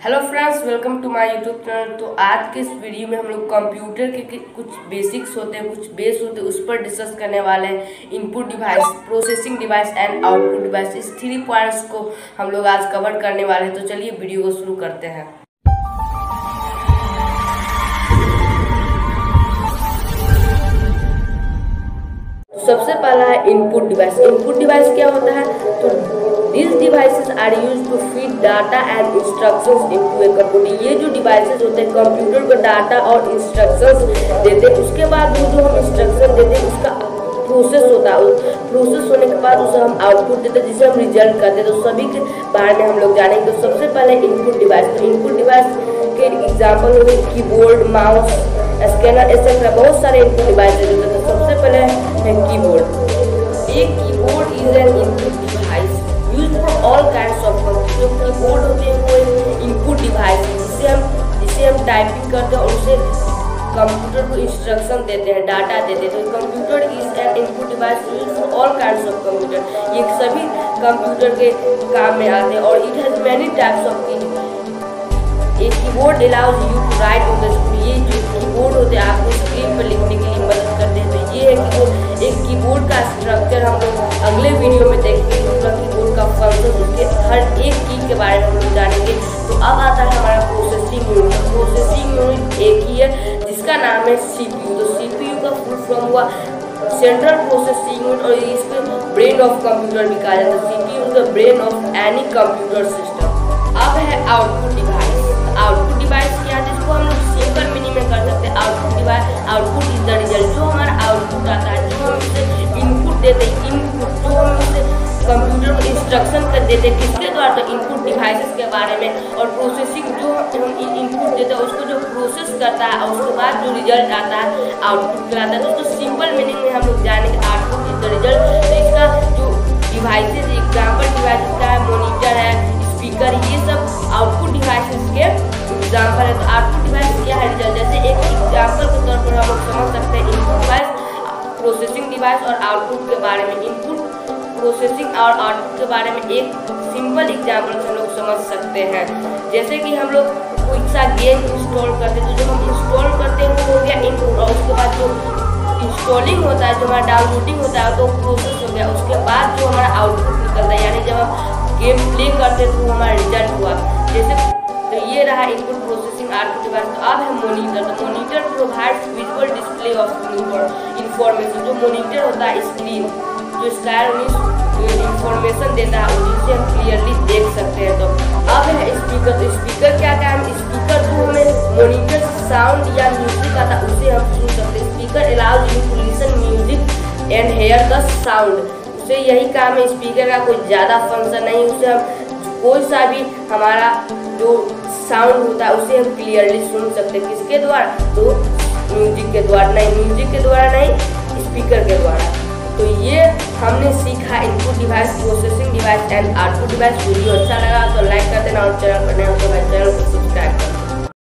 Hello friends, welcome to my YouTube channel. तो आज के इस वीडियो में हम लोग कंप्यूटर के कुछ बेसिक्स होते हैं, कुछ बेस होते हैं, उस पर डिस्कस करने वाले हैं। Input device, processing device and output device, इस 3 पॉइंट्स को हम लोग आज कवर करने वाले हैं। तो चलिए वीडियो को शुरू करते हैं। सबसे पहला है इनपुट डिवाइस। इनपुट डिवाइस क्या होता है? तो These devices are used to feed data and instructions into a computer। ये जो डिवाइसेस होते हैं कंप्यूटर को डाटा और इंस्ट्रक्शंस देते हैं। उसके बाद वो जो हम इंस्ट्रक्शन देते हैं उसका प्रोसेस होता है। प्रोसेस होने के बाद उसे हम आउटपुट देते हैं जिसे हम रिजल्ट कहते हैं। तो सभी के बारे में हम लोग जानेंगे। तो सबसे पहले इनपुट डिवाइस। तो इनपुट डिवाइस के एग्जाम्पल हो गए कीबोर्ड, माउस, स्कैनर, एक्सेट्रा। बहुत सारे इनपुट डिवाइसेज होते हैं। तो सबसे पहले है कीबोर्ड। एक keyboard is an input device use for all kinds of computer. जो कीबोर्ड होते हैं वो एक इनपुट डिवाइस है जिसे हम टाइपिंग करते हैं और उसे कंप्यूटर को इंस्ट्रक्शन देते हैं, डाटा देते हैं। तो computer is an input device use for all kinds of computer. ये सभी कंप्यूटर के काम में आते हैं और it has many types of key. एक keyboard allows you to write on the screen. ये जो कीबोर्ड होते हैं आपको स्क्रीन पर लिखने के लिए मदद करते हैं। तो ये है कि एक कीबोर्ड का स्ट्रक्चर हम लोग अगले वीडियो में देखेंगे। पूरा कीबोर्ड का फंक्शन, उसके हर एक की के बारे में हम लोग जानेंगे। तो अब आता है हमारा प्रोसेसिंग यूनिट। प्रोसेसिंग यूनिट एक ही है जिसका नाम है CPU। तो CPU का फुल फॉर्म हुआ सेंट्रल प्रोसेसिंग यूनिट और इसको ब्रेन ऑफ कंप्यूटर भी कहा जाता है। CPU is the brain of any computer system. अब है आउटपुट डिवाइस। आउटपुट डिवाइस क्या है जिसको हम लोग सिंपल मीनिंग में कर सकते हैं। Output device, output is the result. जो हमारा आउटपुट आता है, जो हम उसे इनपुट देते हैं, इनपुट जो हम उसे कंप्यूटर को इंस्ट्रक्शन कर देते हैं किसके द्वारा? तो इनपुट डिवाइसेस के बारे में। और प्रोसेसिंग जो हम इनपुट देते हैं उसको जो प्रोसेस करता है और उसके बाद जो रिजल्ट आता है आउटपुट कहलाता है। दोस्तों सिंपल मीनिंग में हम लोग जानेंगे आउटपुट इज द रिजल्ट। तो इसका जो डिवाइसेस, एग्जाम्पल डिवाइसेस का है मॉनिटर है, स्पीकर, ये सब आउटपुट डिवाइसेस के एग्जाम्पल है। तो आउटपुट डिवाइस क्या है? रिजल्ट। जैसे एक एग्जाम्पल के तौर पर हम लोग समझ सकते हैं इनपुट डिवाइस, प्रोसेसिंग डिवाइस और आउटपुट के बारे में। इनपुट, प्रोसेसिंग और आउटपुट के बारे में एक सिंपल एग्जाम्पल से हम लोग समझ सकते हैं। जैसे कि हम लोग कोई सा गेम इंस्टॉल करते हैं तो जो हम इंस्टॉल करते हैं वो हो गया इनपुट, और उसके बाद जो इंस्टॉलिंग होता है, जो हमारा डाउनलोडिंग होता है तो प्रोसेस हो गया। उसके बाद जो हमारा आउटपुट निकलता है, यानी जब हम गेम प्ले करते हैं तो हमारा रिजल्ट हुआ। जैसे तो ये रहा इनपुट, प्रोसेसिंग, आउटपुट डिवाइस। तो अब है मॉनिटर। तो monitor provides visual display of information. जो मॉनिटर होता है स्क्रीन, जो इंफॉर्मेशन देता है जिसे हम क्लियरली देख सकते हैं। तो अब है स्पीकर। तो स्पीकर क्या काम? स्पीकर जो हमें मॉनिटर साउंड या म्यूजिक आता है उसे हम सुन सकते हैं। Speaker allows you to listen music and hear the sound. उसे यही काम है स्पीकर का, कोई ज़्यादा फंक्शन नहीं। उसे हम कोई सा भी हमारा जो साउंड होता है उसे हम क्लियरली सुन सकते हैं। किसके द्वारा? तो म्यूजिक के द्वारा नहीं, म्यूजिक के द्वारा नहीं, स्पीकर के द्वारा। तो ये हमने सीखा input device, processing device and output device. Video अच्छा लगा तो लाइक कर देना और चैनल पर नए हो तो चैनल को सब्सक्राइब